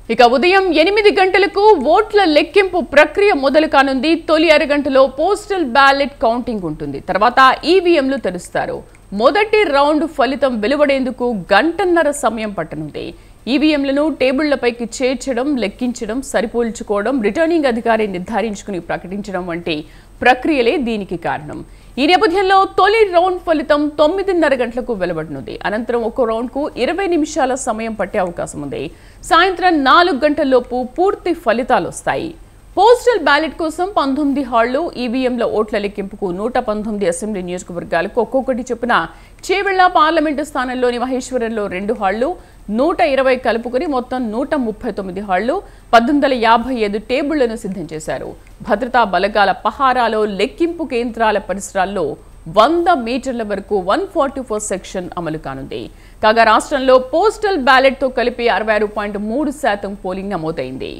ఇక ఉదయం 8 గంటలకు ఓట్ల లెక్కింపు ప్రక్రియ మొదలు కానుంది. తొలి అరగంటలో పోస్టల్ బ్యాలెట్ కౌంటింగ్ ఉంటుంది. తర్వాత ఈవీఎంలు తెరుస్తారు. మొదటి రౌండ్ ఫలితం వెలువడేందుకు గంటన్నర సమయం పట్టనుంది. ఈవీఎంలను టేబుళ్లపైకి చేర్చడం, లెక్కించడం, సరిపోల్చుకోవడం, రిటర్నింగ్ అధికారి నిర్ధారించుకుని ప్రకటించడం వంటి ప్రక్రియలే దీనికి కారణం. ఈ నేపథ్యంలో తొలి రౌండ్ ఫలితం 9:30 గంటలకు వెలువడనుంది. అనంతరం ఒక్కో రౌండ్కు 20 నిమిషాల సమయం పట్టే అవకాశం ఉంది. సాయంత్రం 4 గంటల్లోపు పూర్తి ఫలితాలు వస్తాయి. పోస్టల్ బ్యాలెట్ కోసం 19 హాళ్లు, ఈవీఎంల ఓట్ల లెక్కింపుకు 119 అసెంబ్లీ నియోజకవర్గాలకు ఒక్కొక్కటి చొప్పున చేవెళ్ల పార్లమెంటు స్థానంలోని మహేశ్వరంలో 2 హాళ్లు, 120 కలుపుకుని మొత్తం 139 హాళ్లు, 1855 టేబుళ్లను సిద్ధం చేశారు. భద్రతా బలగాల పహారాలో లెక్కింపు కేంద్రాల పరిసరాల్లో 100 మీటర్ల వరకు 144 సెక్షన్ అమలు కానుంది. కాగా రాష్ట్రంలో పోస్టల్ బ్యాలెట్ తో కలిపి 66.3% పోలింగ్ నమోదైంది.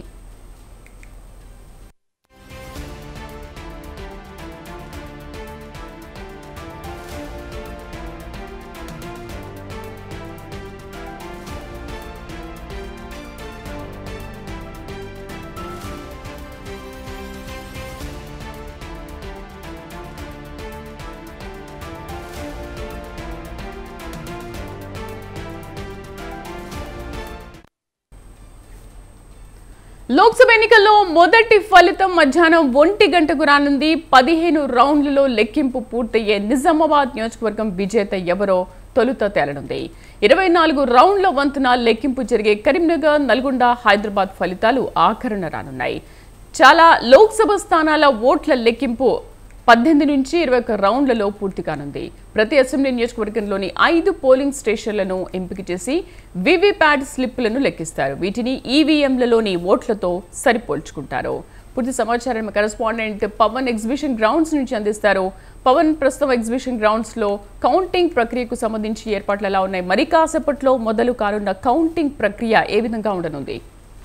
లోక్సభ ఎన్నికల్లో మొదటి ఫలితం మధ్యాహ్నం 1 గంటకు రానుంది. 15 రౌండ్లలో లెక్కింపు పూర్తయ్యే నిజామాబాద్ నియోజకవర్గం విజేత ఎవరో తొలుత తేలనుంది. 24 రౌండ్ల వంతున లెక్కింపు జరిగే కరీంనగర్, నల్గొండ, హైదరాబాద్ ఫలితాలు ఆఖరణ రానున్నాయి. చాలా లోక్సభ స్థానాల ఓట్ల లెక్కింపు 18 నుంచి 21 రౌండ్లలో పూర్తి కానుంది. ప్రతి అసెంబ్లీ నియోజకవర్గంలోని 5 పోలింగ్ స్టేషన్లను ఎంపిక చేసి వీవీప్యాట్ స్లిప్లను లెక్కిస్తారు. వీటిని ఈవీఎంలలోని ఓట్లతో సరిపోల్చుకుంటారు. పూర్తి సమాచారం కరెస్పాండెంట్ పవన్ ఎగ్జిబిషన్ గ్రౌండ్స్ నుంచి అందిస్తారు. పవన్, ప్రస్తుతం ఎగ్జిబిషన్ గ్రౌండ్స్ లో కౌంటింగ్ ప్రక్రియకు సంబంధించి ఏర్పాట్లు ఎలా ఉన్నాయి? మరి కాసేపట్లో మొదలు కానున్న కౌంటింగ్ ప్రక్రియ ఏ విధంగా ఉండనుంది?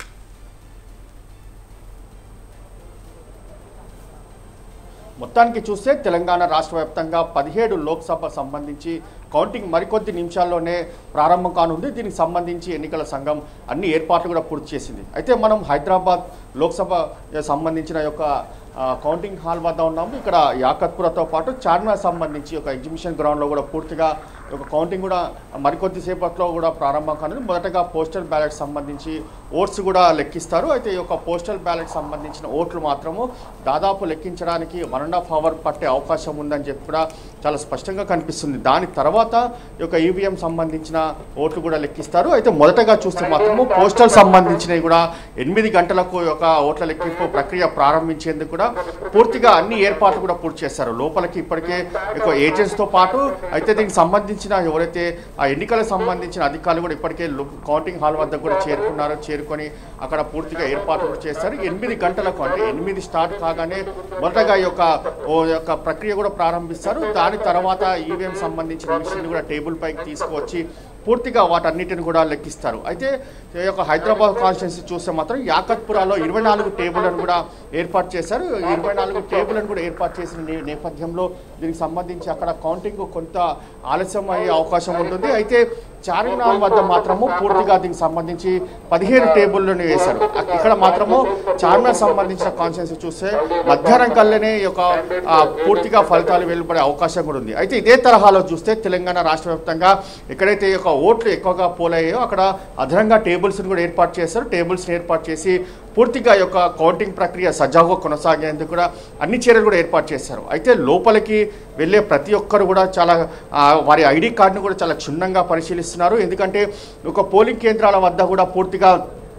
మొత్తానికి చూస్తే తెలంగాణ రాష్ట్ర వ్యాప్తంగా 17 లోక్సభ సంబంధించి కౌంటింగ్ మరికొద్ది నిమిషాల్లోనే ప్రారంభం కానుంది. దీనికి సంబంధించి ఎన్నికల సంఘం అన్ని ఏర్పాట్లు కూడా పూర్తి చేసింది. అయితే మనం హైదరాబాద్ లోక్సభ సంబంధించిన యొక్క కౌంటింగ్ హాల్ వద్ద ఉన్నాము. ఇక్కడ యాకత్పురతో పాటు చార్మినార్ సంబంధించి ఒక ఎగ్జిబిషన్ గ్రౌండ్లో కూడా పూర్తిగా ఒక కౌంటింగ్ కూడా మరికొద్ది సేపట్లో కూడా ప్రారంభం కానుంది. మొదటగా పోస్టల్ బ్యాలెట్ సంబంధించి ఓట్స్ కూడా లెక్కిస్తారు. అయితే ఈ యొక్క పోస్టల్ బ్యాలెట్ సంబంధించిన ఓట్లు మాత్రము దాదాపు లెక్కించడానికి 1.5 అవర్ పట్టే అవకాశం ఉందని చెప్పి కూడా చాలా స్పష్టంగా కనిపిస్తుంది. దాని తర్వాత ఈ యొక్క ఈవీఎం సంబంధించిన ఓట్లు కూడా లెక్కిస్తారు. అయితే మొదటగా చూస్తే మాత్రము పోస్టల్ సంబంధించినవి కూడా 8 గంటలకు యొక్క ఓట్ల లెక్కింపు ప్రక్రియ ప్రారంభించేందుకు కూడా పూర్తిగా అన్ని ఏర్పాట్లు కూడా పూర్తి చేస్తారు. లోపలికి ఇప్పటికే ఎక్కువ ఏజెంట్స్తో పాటు అయితే దీనికి సంబంధించిన ఎవరైతే ఆ ఎన్నికలకు సంబంధించిన అధికారులు కూడా ఇప్పటికే కౌంటింగ్ హాల్ వద్ద కూడా చేరుకొని అక్కడ పూర్తిగా ఏర్పాట్లు కూడా చేస్తారు. 8 గంటలకు అంటే 8 స్టార్ట్ కాగానే మొదటగా ఈ యొక్క ప్రక్రియ కూడా ప్రారంభిస్తారు. దాని తర్వాత ఈవీఎం సంబంధించిన మిషన్ కూడా టేబుల్ పైకి తీసుకువచ్చి పూర్తిగా వాటన్నిటిని కూడా లెక్కిస్తారు. అయితే ఈ యొక్క హైదరాబాద్ కాన్స్టిట్యున్సీ చూస్తే మాత్రం యాకత్పురాలో 24 టేబుల్లను కూడా ఏర్పాటు చేశారు. 24 టేబుల్లను కూడా ఏర్పాటు చేసిన నేపథ్యంలో దీనికి సంబంధించి అక్కడ కౌంటింగ్ కొంత ఆలస్యం అయ్యే అవకాశం ఉంటుంది. అయితే చార్మినార్ వద్ద మాత్రము పూర్తిగా దీనికి సంబంధించి 15 టేబుల్లను వేశారు. ఇక్కడ మాత్రము చార్మినార్ సంబంధించిన కాన్స్టిట్యున్సీ చూస్తే మధ్యాహ్నం కల్లేనే ఈ యొక్క పూర్తిగా ఫలితాలు వెలువడే అవకాశం కూడా ఉంది. అయితే ఇదే తరహాలో చూస్తే తెలంగాణ రాష్ట్ర వ్యాప్తంగా ఎక్కడైతే ఈ యొక్క ఓట్లు ఎక్కువగా పోలయ్యాయో అక్కడ అదనంగా టేబుల్స్ని కూడా ఏర్పాటు చేశారు. టేబుల్స్ని ఏర్పాటు చేసి పూర్తిగా ఈ యొక్క కౌంటింగ్ ప్రక్రియ సజావుగా కొనసాగేందుకు కూడా అన్ని చర్యలు కూడా ఏర్పాటు చేశారు. అయితే లోపలికి వెళ్ళే ప్రతి ఒక్కరు కూడా చాలా వారి ఐడి కార్డును కూడా చాలా క్షుణ్ణంగా పరిశీలిస్తున్నారు. ఎందుకంటే ఒక పోలింగ్ కేంద్రాల వద్ద కూడా పూర్తిగా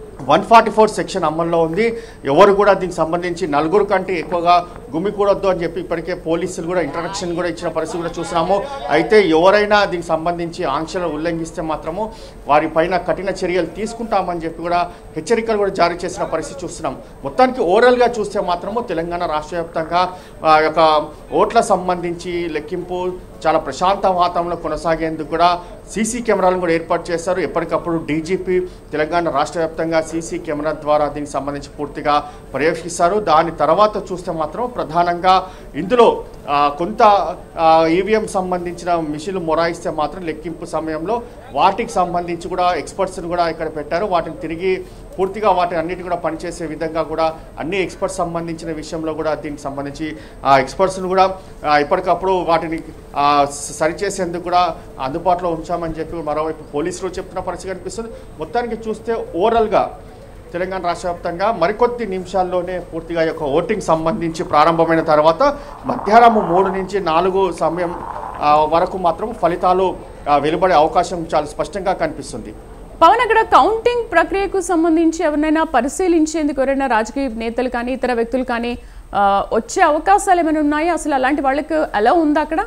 144 సెక్షన్ అమల్లో ఉంది. ఎవరు కూడా దీనికి సంబంధించి 4 కంటే ఎక్కువగా గుమికూడొద్దు అని చెప్పి ఇప్పటికే పోలీసులు కూడా ఇంట్రడక్షన్ కూడా ఇచ్చిన పరిస్థితి కూడా చూస్తున్నాము. అయితే ఎవరైనా దీనికి సంబంధించి ఆంక్షలు ఉల్లంఘిస్తే మాత్రము వారిపైన కఠిన చర్యలు తీసుకుంటామని చెప్పి కూడా హెచ్చరికలు కూడా జారీ చేసిన పరిస్థితి చూస్తున్నాం. మొత్తానికి ఓవరాల్గా చూస్తే మాత్రము తెలంగాణ రాష్ట్ర వ్యాప్తంగా యొక్క ఓట్ల సంబంధించి లెక్కింపు చాలా ప్రశాంత వాతావరణంలో కొనసాగేందుకు కూడా సీసీ కెమెరాలను కూడా ఏర్పాటు చేశారు. ఎప్పటికప్పుడు డీజీపీ తెలంగాణ రాష్ట్ర వ్యాప్తంగా సీసీ కెమెరా ద్వారా దీనికి సంబంధించి పూర్తిగా పర్యవేక్షిస్తారు. దాని తర్వాత చూస్తే మాత్రం ప్రధానంగా ఇందులో కొంత ఈవీఎం సంబంధించిన మిషన్లు మొరాయిస్తే మాత్రం లెక్కింపు సమయంలో వాటికి సంబంధించి కూడా ఎక్స్పర్ట్స్ని కూడా ఇక్కడ పెట్టారు. వాటిని తిరిగి పూర్తిగా వాటిని అన్నిటి కూడా పనిచేసే విధంగా కూడా అన్ని ఎక్స్పర్ట్స్ సంబంధించిన విషయంలో కూడా దీనికి సంబంధించి ఎక్స్పర్ట్స్ను కూడా ఎప్పటికప్పుడు వాటిని సరిచేసేందుకు కూడా అందుబాటులో ఉంచామని చెప్పి మరోవైపు పోలీసులు చెప్తున్న పరిస్థితి కనిపిస్తుంది. మొత్తానికి చూస్తే ఓవరాల్గా తెలంగాణ రాష్ట్ర వ్యాప్తంగా మరికొద్ది నిమిషాల్లోనే పూర్తిగా యొక్క ఓటింగ్ సంబంధించి ప్రారంభమైన తర్వాత మధ్యాహ్నం 3 నుంచి 4 సమయం వరకు మాత్రం ఫలితాలు వెలువడే అవకాశం చాలా స్పష్టంగా కనిపిస్తుంది. పవన్, అక్కడ కౌంటింగ్ ప్రక్రియకు సంబంధించి ఎవరైనా పరిశీలించేందుకు ఎవరైనా రాజకీయ నేతలు కానీ ఇతర వ్యక్తులు కానీ వచ్చే అవకాశాలు ఏమైనా ఉన్నాయా? అసలు అలాంటి వాళ్ళకి ఎలా ఉందా అక్కడ?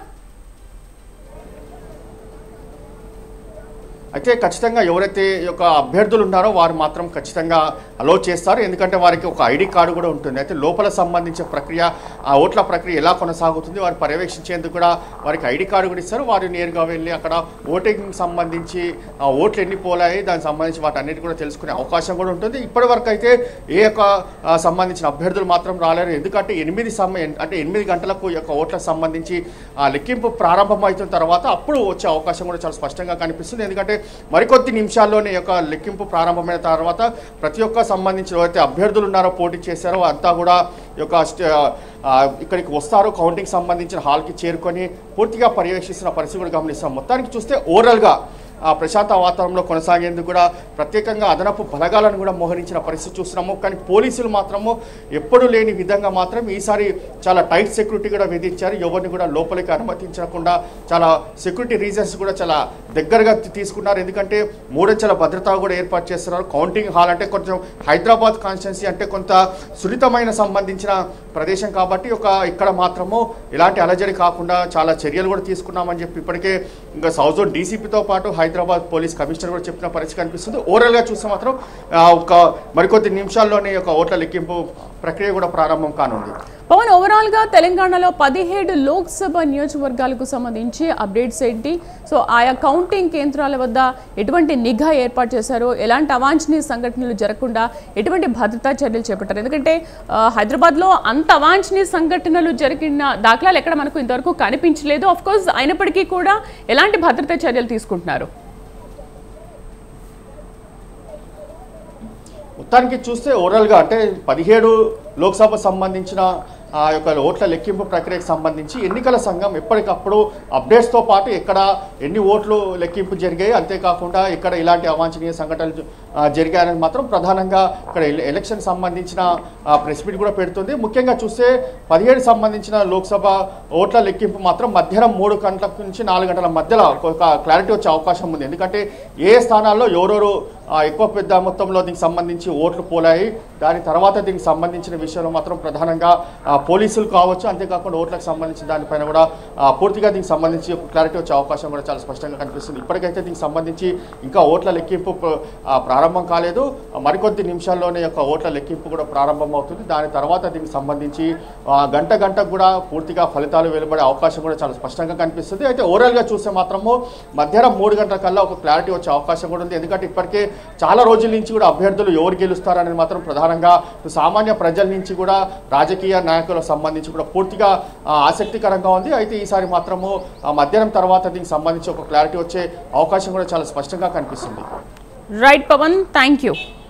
అయితే ఖచ్చితంగా ఎవరైతే యొక్క అభ్యర్థులు ఉన్నారో వారు మాత్రం ఖచ్చితంగా అలో చేస్తారు. ఎందుకంటే వారికి ఒక ఐడి కార్డు కూడా ఉంటుంది. అయితే లోపల సంబంధించిన ప్రక్రియ ఆ ఓట్ల ప్రక్రియ ఎలా కొనసాగుతుంది వారు పర్యవేక్షించేందుకు కూడా వారికి ఐడి కార్డు కూడా ఇస్తారు. వారు నేరుగా వెళ్ళి అక్కడ ఓటింగ్ సంబంధించి ఓట్లు ఎన్ని పోలాయి దానికి సంబంధించి వాటి అన్నిటి కూడా తెలుసుకునే అవకాశం కూడా ఉంటుంది. ఇప్పటి వరకు అయితే ఏ యొక్క సంబంధించిన అభ్యర్థులు మాత్రం రాలేరు. ఎందుకంటే 8 గంటలకు యొక్క ఓట్లకు సంబంధించి లెక్కింపు ప్రారంభమవుతున్న తర్వాత అప్పుడు వచ్చే అవకాశం కూడా చాలా స్పష్టంగా కనిపిస్తుంది. ఎందుకంటే మరికొద్ది నిమిషాల్లోనే యొక్క లెక్కింపు ప్రారంభమైన తర్వాత ప్రతి ఒక్క సంబంధించిన ఎవరైతే అభ్యర్థులు ఉన్నారో పోటీ చేశారో అంతా కూడా ఇక్కడికి వస్తారు. కౌంటింగ్ సంబంధించిన హాల్కి చేరుకొని పూర్తిగా పర్యవేక్షిస్తున్న పరిస్థితి కూడా గమనిస్తాం. మొత్తానికి చూస్తే ఓవరాల్గా ప్రశాంత వాతావరణంలో కొనసాగేందుకు కూడా ప్రత్యేకంగా అదనపు బలగాలను కూడా మోహరించిన పరిస్థితి చూస్తున్నాము. కానీ పోలీసులు మాత్రము ఎప్పుడూ లేని విధంగా మాత్రం ఈసారి చాలా టైట్ సెక్యూరిటీ కూడా విధించారు. ఎవరిని కూడా లోపలికి అనుమతించకుండా చాలా సెక్యూరిటీ రీజన్స్ కూడా చాలా దగ్గరగా తీసుకున్నారు. ఎందుకంటే 3 అంచెల భద్రత కూడా ఏర్పాటు చేస్తున్నారు. కౌంటింగ్ హాల్ అంటే కొంచెం హైదరాబాద్ కాన్స్టిట్యున్సీ అంటే కొంత సున్నితమైన సంబంధించిన ప్రదేశం కాబట్టి ఇక్కడ మాత్రము ఎలాంటి అలజడి కాకుండా చాలా చర్యలు కూడా తీసుకున్నామని చెప్పి ఇప్పటికే ఇంకా సౌత్ జోన్ డీసీపీతో పాటు హైదరాబాద్ పోలీస్ కమిషనర్ కూడా చెప్పిన పరిస్థితి కనిపిస్తుంది. ఓవరాల్గా చూస్తే మాత్రం మరికొద్ది నిమిషాల్లోనే ఓట్ల లెక్కింపు ప్రక్రియ కూడా ప్రారంభం కానుంది. పవన్, ఓవరాల్గా తెలంగాణలో 17 లోక్సభ నియోజకవర్గాలకు సంబంధించి అప్డేట్స్ ఏంటి? సో ఆయా కౌంటింగ్ కేంద్రాల వద్ద ఎటువంటి నిఘా ఏర్పాటు చేశారో, ఎలాంటి అవాంఛనీయ సంఘటనలు జరగకుండా ఎటువంటి భద్రతా చర్యలు చేపట్టారు? ఎందుకంటే హైదరాబాద్లో అంత అవాంఛనీయ సంఘటనలు జరిగిన దాఖలాలు ఎక్కడ మనకు ఇంతవరకు కనిపించలేదు. ఆఫ్ కోర్స్ అయినప్పటికీ కూడా ఎలాంటి భద్రతా చర్యలు తీసుకుంటున్నారు? మొత్తానికి చూస్తే ఓవరాల్గా అంటే 17 లోక్సభ సంబంధించిన యొక్క ఓట్ల లెక్కింపు ప్రక్రియకు సంబంధించి ఎన్నికల సంఘం ఎప్పటికప్పుడు అప్డేట్స్తో పాటు ఎక్కడ ఎన్ని ఓట్లు లెక్కింపు జరిగాయి, అంతేకాకుండా ఇక్కడ ఇలాంటి అవాంఛనీయ సంఘటనలు జరిగాయని మాత్రం ప్రధానంగా ఇక్కడ ఎలక్షన్ సంబంధించిన ప్రెస్ మీట్ కూడా పెడుతుంది. ముఖ్యంగా చూస్తే 17 సంబంధించిన లోక్సభ ఓట్ల లెక్కింపు మాత్రం మధ్యాహ్నం 3 గంటల నుంచి 4 గంటల మధ్యలో ఒక క్లారిటీ వచ్చే అవకాశం ఉంది. ఎందుకంటే ఏ స్థానాల్లో ఎవరెవరు ఎక్కువ పెద్ద మొత్తంలో దీనికి సంబంధించి ఓట్లు పోలాయి, దాని తర్వాత దీనికి సంబంధించిన విషయంలో మాత్రం ప్రధానంగా పోలీసులు కావచ్చు, అంతేకాకుండా ఓట్లకు సంబంధించిన దానిపైన కూడా పూర్తిగా దీనికి సంబంధించి ఒక క్లారిటీ వచ్చే అవకాశం కూడా చాలా స్పష్టంగా కనిపిస్తుంది. ఇప్పటికైతే దీనికి సంబంధించి ఇంకా ఓట్ల లెక్కింపు ప్రారంభం కాలేదు. మరికొద్ది నిమిషాల్లోనే ఓట్ల లెక్కింపు కూడా ప్రారంభం అవుతుంది. దాని తర్వాత దీనికి సంబంధించి గంటకు కూడా పూర్తిగా ఫలితాలు వెలువడే అవకాశం కూడా చాలా స్పష్టంగా కనిపిస్తుంది. అయితే ఓవరాల్గా చూస్తే మాత్రము మధ్యాహ్నం 3 గంటల కల్లా ఒక క్లారిటీ వచ్చే అవకాశం కూడా ఉంది. ఎందుకంటే ఇప్పటికే చాలా రోజుల నుంచి కూడా అభ్యర్థులు ఎవరు గెలుస్తారనేది మాత్రం ప్రధానంగా సామాన్య ప్రజల నుంచి కూడా రాజకీయ నాయకులకు సంబంధించి కూడా పూర్తిగా ఆసక్తికరంగా ఉంది. అయితే ఈసారి మాత్రము మధ్యాహ్నం తర్వాత దీనికి సంబంధించి ఒక క్లారిటీ వచ్చే అవకాశం కూడా చాలా స్పష్టంగా కనిపిస్తుంది. Right Pawan, thank you.